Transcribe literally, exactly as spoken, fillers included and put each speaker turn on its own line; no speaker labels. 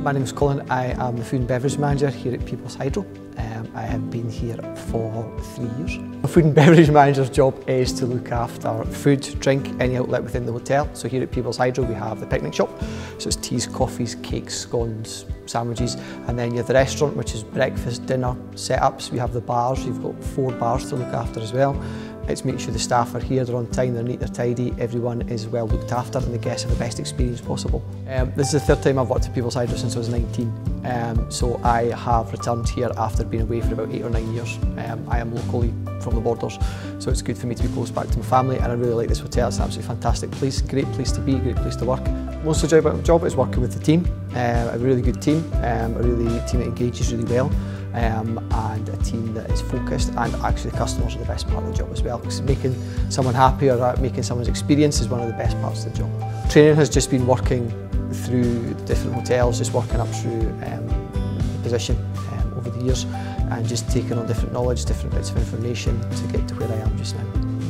My name is Colin. I am the food and beverage manager here at Peebles Hydro. Um, I have been here for three years. The food and beverage manager's job is to look after food, drink, any outlet within the hotel. So here at Peebles Hydro we have the picnic shop, so it's teas, coffees, cakes, scones, sandwiches, and then you have the restaurant, which is breakfast, dinner, setups. We have the bars, you've got four bars to look after as well. It's make sure the staff are here, they're on time, they're neat, they're tidy, everyone is well looked after and the guests have the best experience possible. Um, this is the third time I've worked at Peebles Hydro since I was nineteen, um, so I have returned here after being away for about eight or nine years. Um, I am locally from the borders, so it's good for me to be close back to my family, and I really like this hotel. It's an absolutely fantastic place, great place to be, great place to work. Most of the job, about the job is working with the team, um, a really good team, um, a really team that engages really well. Um, and a team that is focused, and actually the customers are the best part of the job as well, because making someone happy or making someone's experience is one of the best parts of the job. Training has just been working through different hotels, just working up through um, the position um, over the years, and just taking on different knowledge, different bits of information to get to where I am just now.